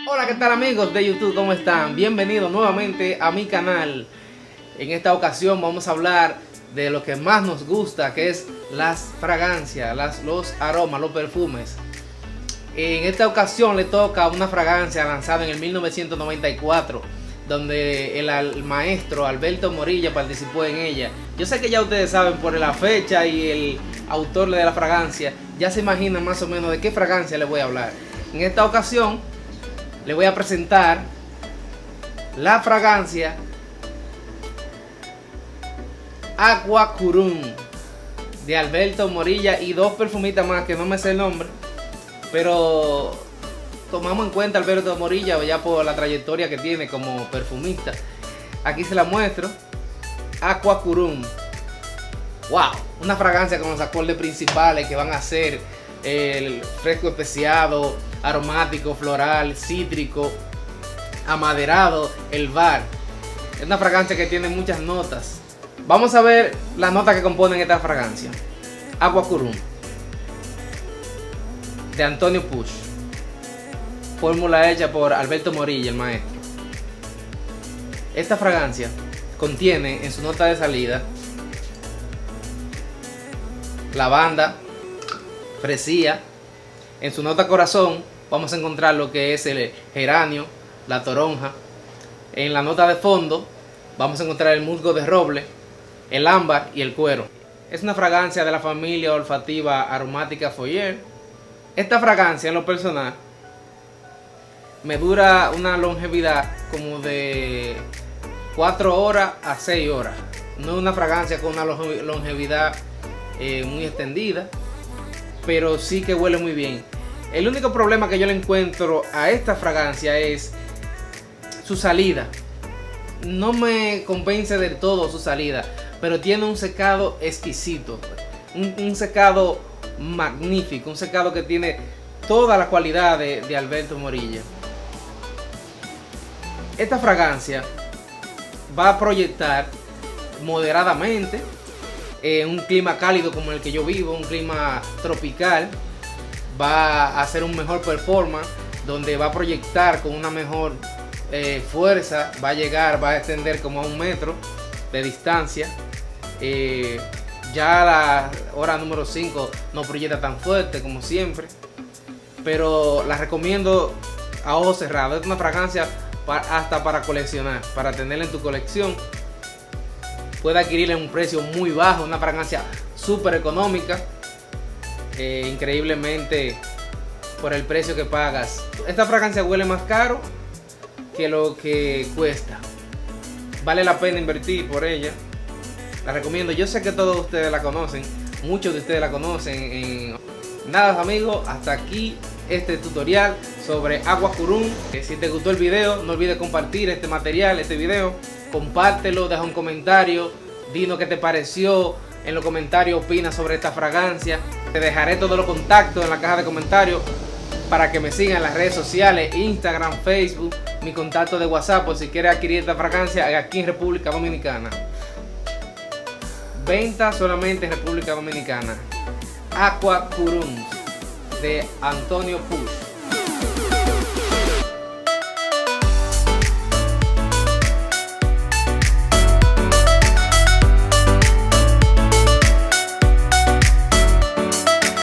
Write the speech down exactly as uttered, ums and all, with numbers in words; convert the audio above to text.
Hola, ¿qué tal amigos de YouTube? ¿Cómo están? Bienvenidos nuevamente a mi canal. En esta ocasión vamos a hablar de lo que más nos gusta, que es las fragancias, las, los aromas, los perfumes. En esta ocasión le toca una fragancia lanzada en el mil novecientos noventa y cuatro, donde el, el maestro Alberto Morillo participó en ella. Yo sé que ya ustedes saben por la fecha y el autor de la fragancia, ya se imaginan más o menos de qué fragancia les voy a hablar. En esta ocasión les voy a presentar la fragancia Aqua Curum de Alberto Morillo y dos perfumistas más que no me sé el nombre, pero tomamos en cuenta a Alberto Morillo ya por la trayectoria que tiene como perfumista. Aquí se la muestro. Aqua Curum. Wow, una fragancia con los acordes principales que van a ser el fresco especiado, aromático, floral, cítrico, amaderado, el bar. Es una fragancia que tiene muchas notas. Vamos a ver las notas que componen esta fragancia. Aqua Curum de Antonio Puig, fórmula hecha por Alberto Morillo, el maestro. Esta fragancia contiene en su nota de salida lavanda, fresía. En su nota corazón vamos a encontrar lo que es el geranio, la toronja. En la nota de fondo vamos a encontrar el musgo de roble, el ámbar y el cuero. Es una fragancia de la familia olfativa aromática Foyer. Esta fragancia en lo personal me dura una longevidad como de cuatro horas a seis horas. No es una fragancia con una longevidad eh, muy extendida, pero sí que huele muy bien. El único problema que yo le encuentro a esta fragancia es su salida. No me convence del todo su salida, pero tiene un secado exquisito, un, un secado magnífico, un secado que tiene toda la cualidad de, de Alberto Morillo. Esta fragancia va a proyectar moderadamente en un clima cálido como el que yo vivo, un clima tropical. Va a hacer un mejor performance, donde va a proyectar con una mejor eh, fuerza, va a llegar, va a extender como a un metro de distancia. Eh, ya la hora número cinco no proyecta tan fuerte como siempre, pero la recomiendo a ojos cerrados. Es una fragancia para, hasta para coleccionar, para tenerla en tu colección. Puede adquirirla en un precio muy bajo, una fragancia súper económica. Eh, increíblemente por el precio que pagas. Esta fragancia huele más caro que lo que cuesta. Vale la pena invertir por ella. La recomiendo. Yo sé que todos ustedes la conocen, muchos de ustedes la conocen. En... Nada amigos, hasta aquí este tutorial sobre Aqua Curum. Eh, si te gustó el video, no olvides compartir este material, este video. Compártelo, deja un comentario, dinos qué te pareció. En los comentarios opina sobre esta fragancia. Te dejaré todos los contactos en la caja de comentarios para que me sigan en las redes sociales, Instagram, Facebook, mi contacto de WhatsApp por si quieres adquirir esta fragancia aquí en República Dominicana. Venta solamente en República Dominicana. Aqua Curum de Antonio Puig.